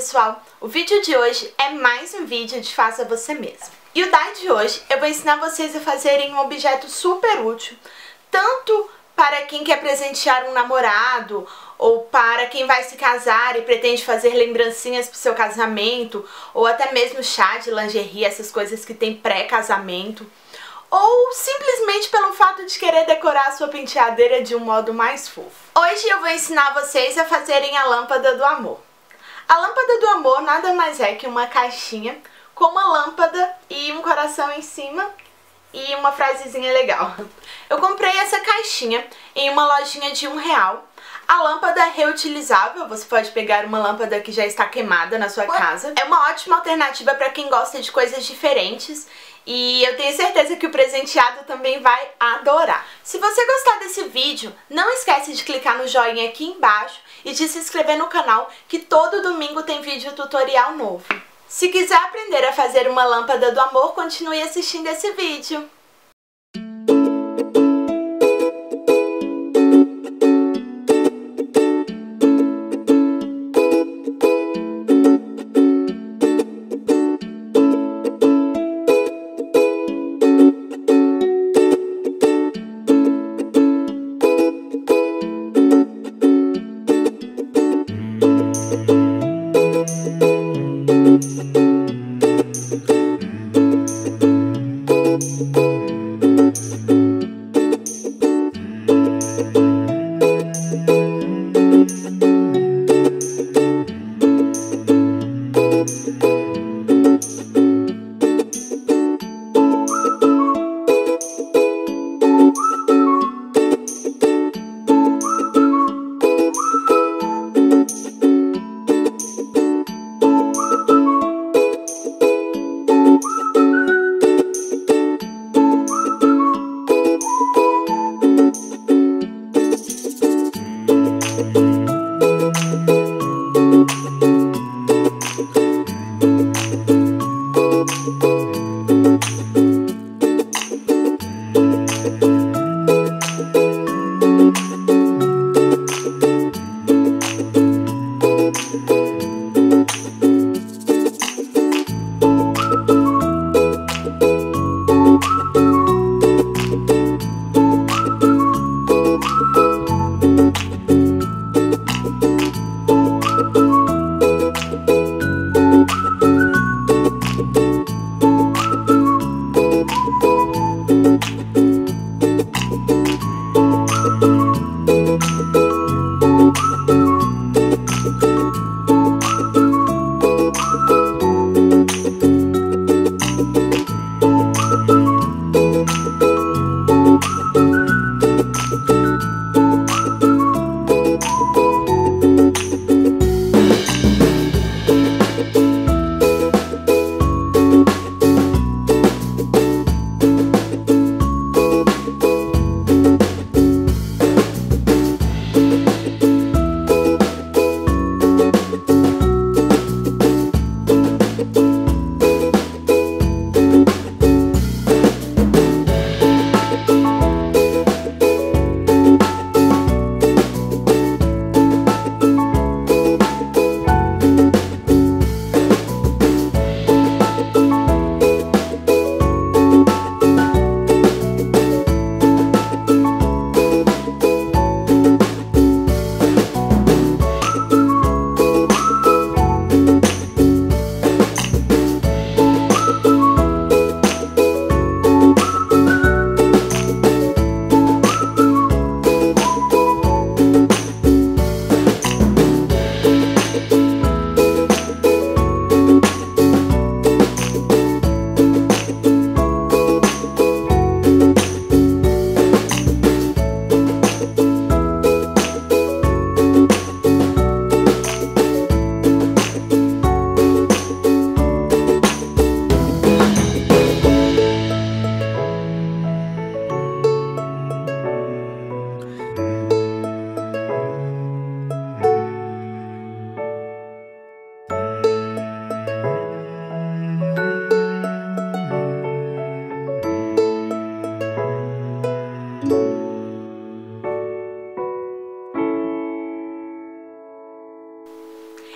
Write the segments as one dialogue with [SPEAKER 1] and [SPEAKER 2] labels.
[SPEAKER 1] pessoal, o vídeo de hoje é mais um vídeo de Faça Você Mesmo. E o DIY de hoje eu vou ensinar vocês a fazerem um objeto super útil, tanto para quem quer presentear um namorado, ou para quem vai se casar e pretende fazer lembrancinhas para o seu casamento, ou até mesmo chá de lingerie, essas coisas que tem pré-casamento, ou simplesmente pelo fato de querer decorar a sua penteadeira de um modo mais fofo. Hoje eu vou ensinar vocês a fazerem a lâmpada do amor. A lâmpada do amor nada mais é que uma caixinha com uma lâmpada e um coração em cima e uma frasezinha legal. Eu comprei essa caixinha em uma lojinha de R$1. A lâmpada é reutilizável, você pode pegar uma lâmpada que já está queimada na sua casa. É uma ótima alternativa para quem gosta de coisas diferentes e eu tenho certeza que o presenteado também vai adorar. Se você gostar desse vídeo, não esquece de clicar no joinha aqui embaixo e de se inscrever no canal, que todo domingo tem vídeo tutorial novo. Se quiser aprender a fazer uma lâmpada do amor, continue assistindo esse vídeo.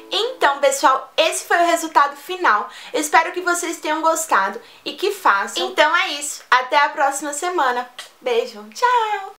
[SPEAKER 1] Então, pessoal, esse foi o resultado final. Eu espero que vocês tenham gostado e que façam. Então é isso. Até a próxima semana. Beijo. Tchau!